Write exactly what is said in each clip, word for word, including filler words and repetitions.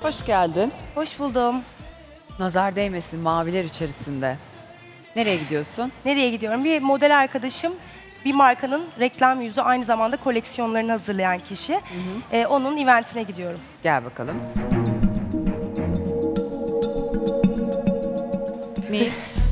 Hoş geldin. Hoş buldum. Nazar değmesin maviler içerisinde. Nereye gidiyorsun? Nereye gidiyorum? Bir model arkadaşım, bir markanın reklam yüzü, aynı zamanda koleksiyonlarını hazırlayan kişi. Hı hı. Ee, onun eventine gidiyorum. Gel bakalım. Ne?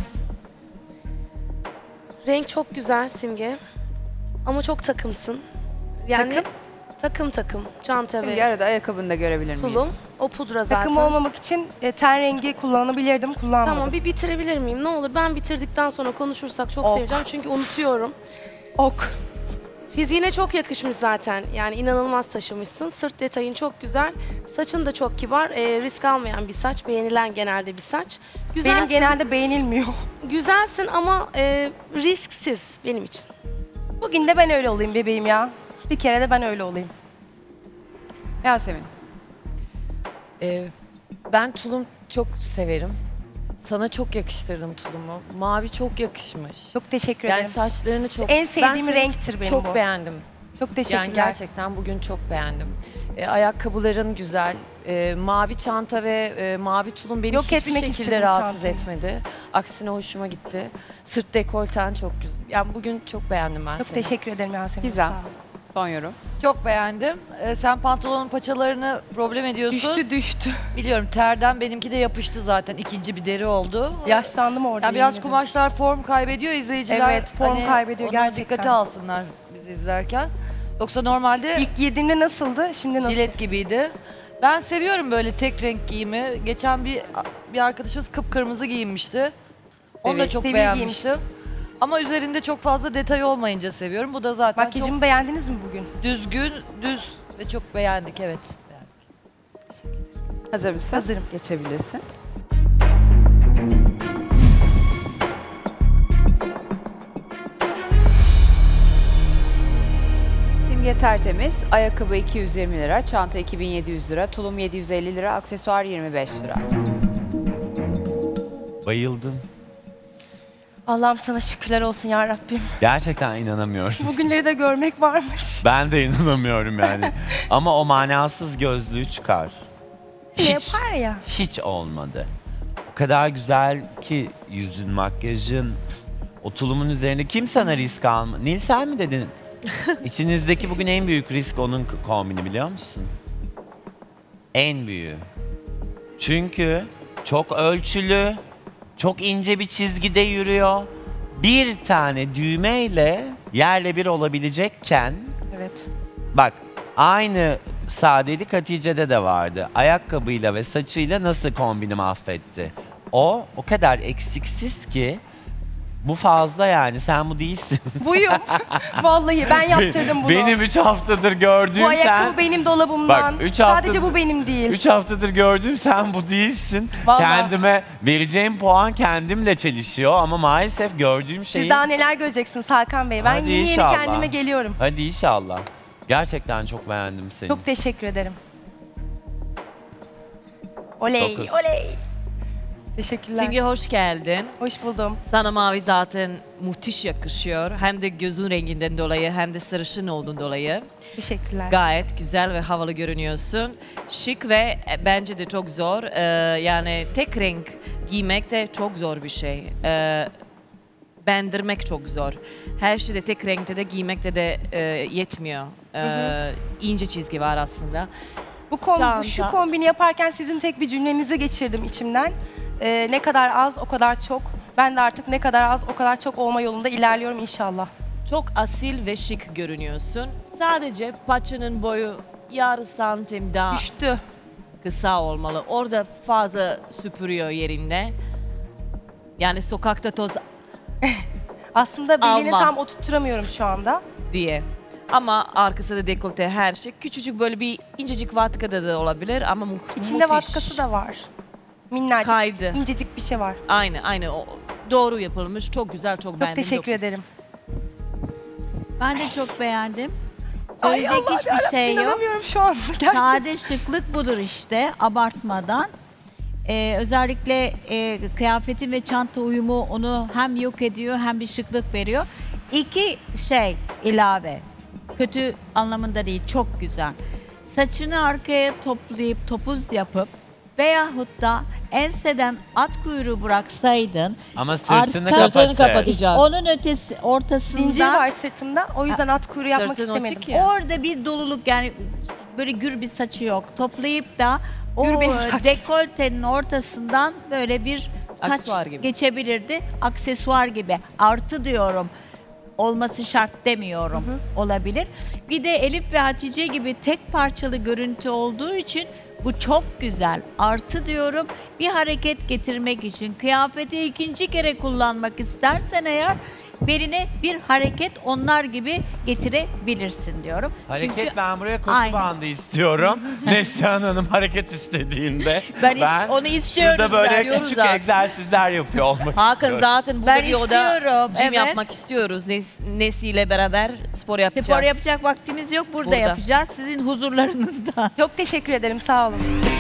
Renk çok güzel Simge. Ama çok takımsın. Yani Takım? takım takım. Çanta Bir ve arada ayakkabını da görebilir miyiz? tulum. O pudra zaten. Takım olmamak için e, ten rengi kullanabilirdim, kullanmadım. Tamam, bir bitirebilir miyim? Ne olur, ben bitirdikten sonra konuşursak çok Ok. seveceğim çünkü unutuyorum. Ok. Fiziğine çok yakışmış zaten. Yani inanılmaz taşımışsın. Sırt detayın çok güzel. Saçın da çok kibar. Ee, risk almayan bir saç. Beğenilen genelde bir saç. Güzelsin. Benim genelde beğenilmiyor. Güzelsin ama e, risksiz benim için. Bugün de ben öyle olayım bebeğim ya. Bir kere de ben öyle olayım. Yasemin. Ee, ben tulum çok severim. Sana çok yakıştırdım tulumu. Mavi çok yakışmış. Çok teşekkür Yani ederim. saçlarını çok... En sevdiğim Ben seni renktir benim çok bu. beğendim. Çok teşekkürler. Yani gerçekten bugün çok beğendim. Ee, ayakkabıların güzel. Ee, mavi çanta ve e, mavi tulum beni Yok hiçbir etmek şekilde istedim rahatsız çantayı. etmedi. Aksine hoşuma gitti. Sırt dekolten çok güzel. Yani bugün çok beğendim ben Çok seni. teşekkür ederim Yasemin. Gizem. Sağ ol. Son yorum. Çok beğendim. Ee, sen pantolonun paçalarını problem ediyorsun. Düştü düştü. Biliyorum, terden benimki de yapıştı zaten. İkinci bir deri oldu. Yaşlandım orada. Yani biraz yemin ederim. kumaşlar form kaybediyor, izleyiciler. Evet, form kaybediyor onu gerçekten. dikkate alsınlar bizi izlerken. Yoksa normalde İlk girdiğimde nasıldı? Şimdi nasıl? jilet gibiydi. Ben seviyorum böyle tek renk giyimi. Geçen bir bir arkadaşımız kıpkırmızı giyinmişti. Onu da Sevil- çok Sevil beğenmiştim. Ama üzerinde çok fazla detay olmayınca seviyorum. Bu da zaten Makyajımı beğendiniz mi bugün? çok düzgün, düz ve çok beğendik, evet. Hazır mısın? Hazırım. Geçebilirsin. Simge tertemiz. Ayakkabı iki yüz yirmi lira, çanta iki bin yedi yüz lira, tulum yedi yüz elli lira, aksesuar yirmi beş lira. Bayıldım. Allah'ım sana şükürler olsun ya Rabbim. Gerçekten inanamıyorum. Bugünleri de görmek varmış. Ben de inanamıyorum yani. Ama o manasız gözlüğü çıkar. Ne yapar ya? Hiç olmadı. O kadar güzel ki yüzün, makyajın, o tulumun üzerinde kim sana risk alma? Nil, sen mi dedin? İçinizdeki bugün en büyük risk onun kombini, biliyor musun? En büyüğü. Çünkü çok ölçülü, çok ince bir çizgide yürüyor. Bir tane düğmeyle yerle bir olabilecekken, Evet. bak aynı sadelik Hatice'de de vardı. Ayakkabıyla ve saçıyla nasıl kombini mahvetti. O o kadar eksiksiz ki bu fazla yani, sen bu değilsin. Buyum. Vallahi ben yaptırdım bunu. Benim üç haftadır gördüğüm bu ayakkabı sen. benim dolabımdan. Bak, üç Sadece haftadır- bu benim değil. Üç haftadır gördüğüm sen bu değilsin. Vallahi. Kendime vereceğim puan kendimle çelişiyor ama maalesef gördüğüm şeyi... Siz daha neler göreceksiniz Hakan Bey. Ben Hadi yeni inşallah. yeni kendime geliyorum. Hadi inşallah. Gerçekten çok beğendim seni. Çok teşekkür ederim. Oley, Dokuz. oley. Teşekkürler. Simge hoş geldin. Hoş buldum. Sana mavi zaten müthiş yakışıyor. Hem de gözün renginden dolayı hem de sarışın olduğun dolayı. Teşekkürler. Gayet güzel ve havalı görünüyorsun. Şık ve e, bence de çok zor. Ee, yani tek renk giymek de çok zor bir şey. Ee, bendirmek çok zor. Her şeyde tek renkte de giymekte de e, yetmiyor. Ee, ince çizgi var aslında. Bu kom Çanta. şu kombini yaparken sizin tek bir cümlenizi geçirdim içimden. Ee, ne kadar az o kadar çok. Ben de artık ne kadar az o kadar çok olma yolunda ilerliyorum inşallah. Çok asil ve şık görünüyorsun. Sadece paçanın boyu yarı santim daha Düştü. kısa olmalı. Orada fazla süpürüyor yerinde. Yani sokakta toz Aslında belini Alma. tam oturtturamıyorum şu anda. diye. Ama arkası da dekolte her şey. Küçücük böyle bir incecik vatkada da olabilir ama mu İçinde müthiş. vatkası da var. Minnacık, Kaydı. incecik bir şey var. Aynı aynı. O, doğru yapılmış. Çok güzel, çok, Çok beğendim. teşekkür dokuz. ederim. Ben de çok beğendim. Ay Söyleyecek Allah'ım hiçbir yarabbim, şey yok. İnanamıyorum şu an. Gerçekten. Sade şıklık budur işte, abartmadan. Ee, özellikle e, kıyafetin ve çanta uyumu onu hem yok ediyor hem bir şıklık veriyor. İki şey ilave. Kötü anlamında değil, çok güzel. saçını arkaya toplayıp topuz yapıp veyahut da enseden at kuyruğu bıraksaydın Ama sırtını Arka- kapatır. Sırtını kapatacağım. onun ötesi ortasında Zincir var sırtımda. O yüzden at kuyruğu yapmak Sırtın istemedim. açık ya. orada bir doluluk, yani böyle gür bir saçı yok. Toplayıp da o Gür benim saç. dekoltenin ortasından böyle bir saç Aksesuar gibi. geçebilirdi. Aksesuar gibi. Artı diyorum. Olması şart demiyorum. Olabilir. Bir de Elif ve Hatice gibi tek parçalı görüntü olduğu için bu çok güzel. Artı diyorum, bir hareket getirmek için kıyafeti ikinci kere kullanmak istersen eğer beline bir hareket onlar gibi getirebilirsin diyorum. Hareket, Çünkü ben buraya koşu Aynen. bandı istiyorum. Neslihan Hanım hareket istediğinde. Ben is- onu istiyorum Şurada böyle zaten. küçük Zaten. egzersizler yapıyor olmak Hakan istiyorum. zaten burada Ben bir oda istiyorum, gym evet. yapmak istiyoruz. Nes Nesi'yle beraber spor yapacağız. spor yapacak vaktimiz yok. Burada, Burada. yapacağız. Sizin huzurlarınızda. Çok teşekkür ederim. Sağ olun.